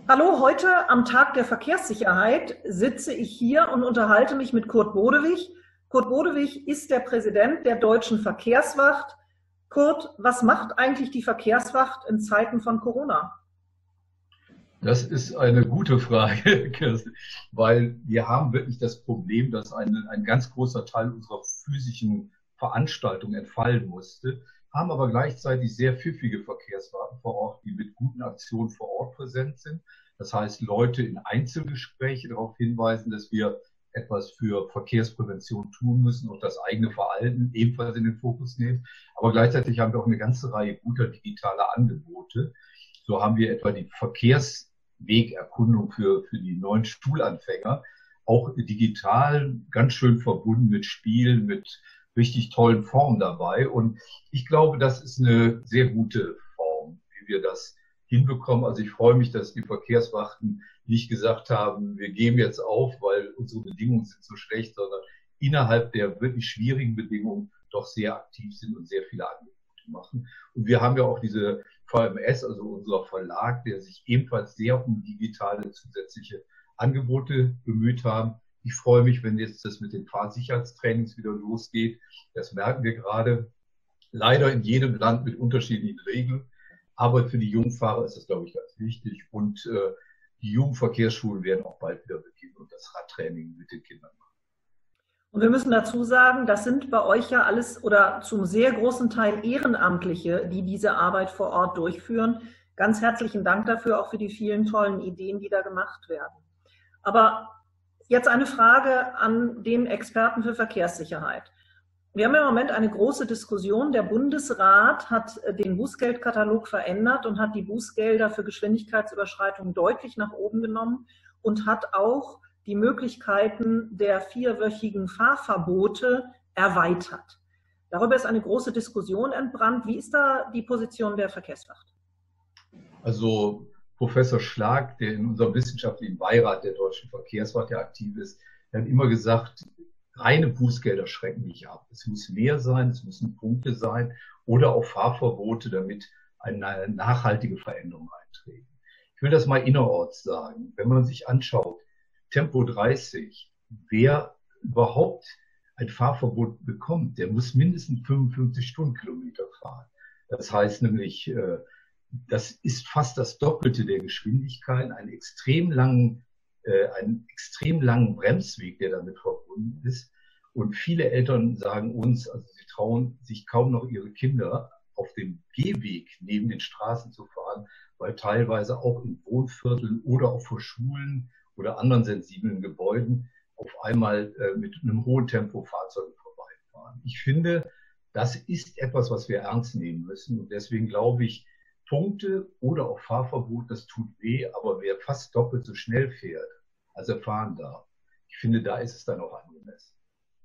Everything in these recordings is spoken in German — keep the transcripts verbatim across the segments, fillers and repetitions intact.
Hallo, heute am Tag der Verkehrssicherheit sitze ich hier und unterhalte mich mit Kurt Bodewig. Kurt Bodewig ist der Präsident der Deutschen Verkehrswacht. Kurt, was macht eigentlich die Verkehrswacht in Zeiten von Corona? Das ist eine gute Frage, Kirsten, weil wir haben wirklich das Problem, dass ein, ein ganz großer Teil unserer physischen Veranstaltung entfallen musste, haben aber gleichzeitig sehr pfiffige Verkehrswagen vor Ort, die mit guten Aktionen vor Ort präsent sind. Das heißt, Leute in Einzelgespräche darauf hinweisen, dass wir etwas für Verkehrsprävention tun müssen und das eigene Verhalten ebenfalls in den Fokus nehmen. Aber gleichzeitig haben wir auch eine ganze Reihe guter digitaler Angebote. So haben wir etwa die Verkehrswegerkundung für, für die neuen Stuhlanfänger, auch digital ganz schön verbunden mit Spielen, mit richtig tollen Formen dabei. Und ich glaube, das ist eine sehr gute Form, wie wir das hinbekommen. Also ich freue mich, dass die Verkehrswachten nicht gesagt haben, wir geben jetzt auf, weil unsere Bedingungen sind so schlecht, sondern innerhalb der wirklich schwierigen Bedingungen doch sehr aktiv sind und sehr viele Angebote machen. Und wir haben ja auch diese V M S, also unser Verlag, der sich ebenfalls sehr um digitale zusätzliche Angebote bemüht haben. Ich freue mich, wenn jetzt das mit den Fahrsicherheitstrainings wieder losgeht. Das merken wir gerade. Leider in jedem Land mit unterschiedlichen Regeln. Aber für die Jungfahrer ist das, glaube ich, ganz wichtig. Und äh, die Jugendverkehrsschulen werden auch bald wieder beginnen und das Radtraining mit den Kindern machen. Und wir müssen dazu sagen, das sind bei euch ja alles oder zum sehr großen Teil Ehrenamtliche, die diese Arbeit vor Ort durchführen. Ganz herzlichen Dank dafür, auch für die vielen tollen Ideen, die da gemacht werden. Aber jetzt eine Frage an den Experten für Verkehrssicherheit. Wir haben im Moment eine große Diskussion. Der Bundesrat hat den Bußgeldkatalog verändert und hat die Bußgelder für Geschwindigkeitsüberschreitungen deutlich nach oben genommen und hat auch die Möglichkeiten der vierwöchigen Fahrverbote erweitert. Darüber ist eine große Diskussion entbrannt. Wie ist da die Position der Verkehrswacht? Also Professor Schlag, der in unserem wissenschaftlichen Beirat der Deutschen Verkehrswacht ja aktiv ist, der hat immer gesagt, reine Bußgelder schrecken nicht ab. Es muss mehr sein, es müssen Punkte sein oder auch Fahrverbote, damit eine nachhaltige Veränderung eintreten. Ich will das mal innerorts sagen. Wenn man sich anschaut, Tempo dreißig, wer überhaupt ein Fahrverbot bekommt, der muss mindestens fünfundfünfzig Stundenkilometer fahren. Das heißt nämlich, das ist fast das Doppelte der Geschwindigkeit, einen extrem langen, einen extrem langen Bremsweg, der damit verbunden ist. Und viele Eltern sagen uns, also sie trauen sich kaum noch ihre Kinder auf dem Gehweg neben den Straßen zu fahren, weil teilweise auch in Wohnvierteln oder auch vor Schulen oder anderen sensiblen Gebäuden auf einmal äh, mit einem hohen Tempo Fahrzeuge vorbeifahren. Ich finde, das ist etwas, was wir ernst nehmen müssen. Und deswegen glaube ich, Punkte oder auch Fahrverbot, das tut weh, aber wer fast doppelt so schnell fährt, als er fahren darf, ich finde, da ist es dann auch angemessen.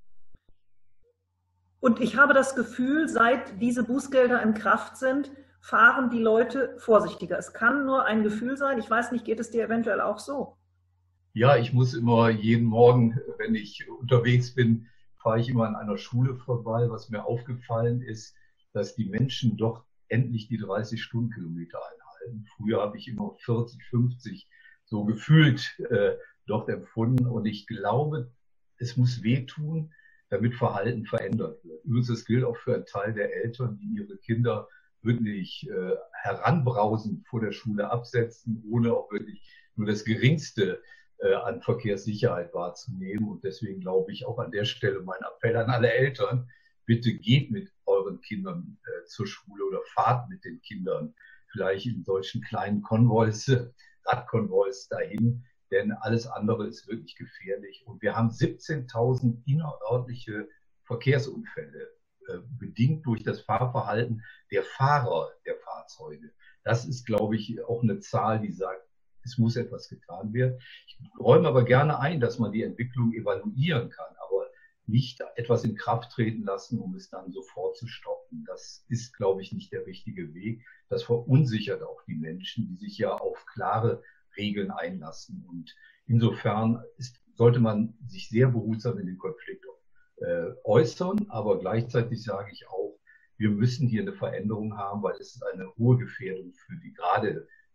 Und ich habe das Gefühl, seit diese Bußgelder in Kraft sind, fahren die Leute vorsichtiger. Es kann nur ein Gefühl sein. Ich weiß nicht, geht es dir eventuell auch so? Ja, ich muss immer jeden Morgen, wenn ich unterwegs bin, fahre ich immer an einer Schule vorbei. Was mir aufgefallen ist, dass die Menschen doch endlich die dreißig Stundenkilometer einhalten. Früher habe ich immer vierzig, fünfzig so gefühlt äh, dort empfunden. Und ich glaube, es muss wehtun, damit Verhalten verändert wird. Übrigens, das gilt auch für einen Teil der Eltern, die ihre Kinder wirklich äh, heranbrausend vor der Schule absetzen, ohne auch wirklich nur das Geringste äh, an Verkehrssicherheit wahrzunehmen. Und deswegen glaube ich auch an der Stelle mein Appell an alle Eltern, bitte geht mit euren Kindern äh, zur Schule oder fahrt mit den Kindern vielleicht in solchen kleinen Konvois, Radkonvois dahin, denn alles andere ist wirklich gefährlich. Und wir haben siebzehntausend innerörtliche Verkehrsunfälle, äh, bedingt durch das Fahrverhalten der Fahrer der Fahrzeuge. Das ist, glaube ich, auch eine Zahl, die sagt, es muss etwas getan werden. Ich räume aber gerne ein, dass man die Entwicklung evaluieren kann, aber nicht etwas in Kraft treten lassen, um es dann sofort zu stoppen. Das ist, glaube ich, nicht der richtige Weg. Das verunsichert auch die Menschen, die sich ja auf klare Regeln einlassen. Und insofern ist, sollte man sich sehr behutsam in den Konflikt äh, äußern, aber gleichzeitig sage ich auch, wir müssen hier eine Veränderung haben, weil es ist eine hohe Gefährdung für die, gerade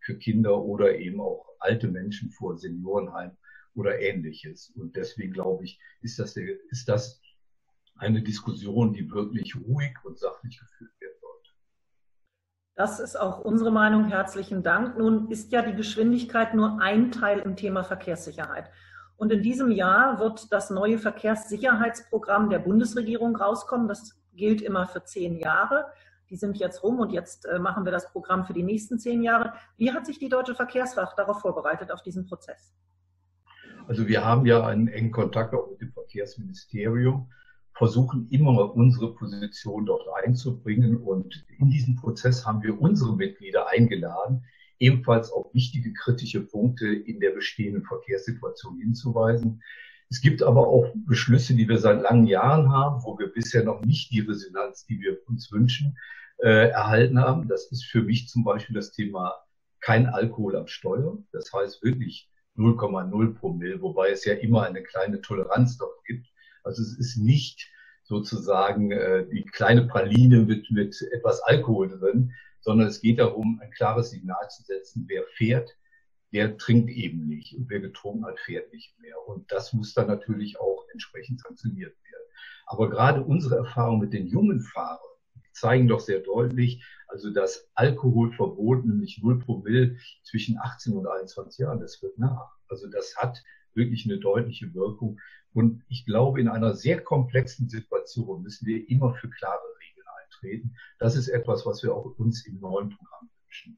für Kinder oder eben auch alte Menschen vor Seniorenheim oder Ähnliches. Und deswegen glaube ich, ist das, der, ist das eine Diskussion, die wirklich ruhig und sachlich geführt werden sollte. Das ist auch unsere Meinung. Herzlichen Dank. Nun ist ja die Geschwindigkeit nur ein Teil im Thema Verkehrssicherheit. Und in diesem Jahr wird das neue Verkehrssicherheitsprogramm der Bundesregierung rauskommen. Das gilt immer für zehn Jahre. Die sind jetzt rum und jetzt machen wir das Programm für die nächsten zehn Jahre. Wie hat sich die Deutsche Verkehrswacht darauf vorbereitet, auf diesen Prozess? Also wir haben ja einen engen Kontakt auch mit dem Verkehrsministerium, versuchen immer unsere Position dort einzubringen. Und in diesem Prozess haben wir unsere Mitglieder eingeladen, ebenfalls auf wichtige kritische Punkte in der bestehenden Verkehrssituation hinzuweisen. Es gibt aber auch Beschlüsse, die wir seit langen Jahren haben, wo wir bisher noch nicht die Resonanz, die wir uns wünschen, äh, erhalten haben. Das ist für mich zum Beispiel das Thema kein Alkohol am Steuer. Das heißt wirklich null Komma null Promille, wobei es ja immer eine kleine Toleranz dort gibt. Also es ist nicht sozusagen äh, die kleine Praline mit, mit etwas Alkohol drin, sondern es geht darum, ein klares Signal zu setzen, wer fährt, der trinkt eben nicht und wer getrunken hat, fährt nicht mehr. Und das muss dann natürlich auch entsprechend sanktioniert werden. Aber gerade unsere Erfahrungen mit den jungen Fahrern zeigen doch sehr deutlich, also das Alkoholverbot, nämlich null Promille zwischen achtzehn und einundzwanzig Jahren, das wird nach. Also das hat wirklich eine deutliche Wirkung. Und ich glaube, in einer sehr komplexen Situation müssen wir immer für klare Regeln eintreten. Das ist etwas, was wir auch uns im neuen Programm wünschen.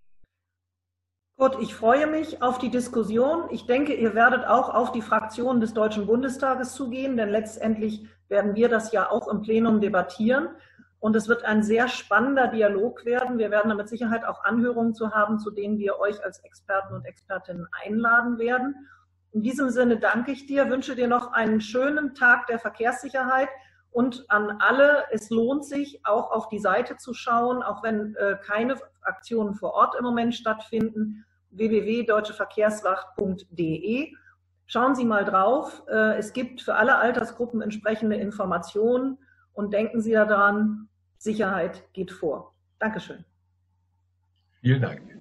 Gut, ich freue mich auf die Diskussion. Ich denke, ihr werdet auch auf die Fraktionen des Deutschen Bundestages zugehen, denn letztendlich werden wir das ja auch im Plenum debattieren. Und es wird ein sehr spannender Dialog werden. Wir werden da mit Sicherheit auch Anhörungen zu haben, zu denen wir euch als Experten und Expertinnen einladen werden. In diesem Sinne danke ich dir, wünsche dir noch einen schönen Tag der Verkehrssicherheit und an alle, es lohnt sich auch auf die Seite zu schauen, auch wenn äh, keine Aktionen vor Ort im Moment stattfinden, w w w punkt deutsche verkehrswacht punkt de. Schauen Sie mal drauf, äh, es gibt für alle Altersgruppen entsprechende Informationen und denken Sie daran, Sicherheit geht vor. Dankeschön. Vielen Dank.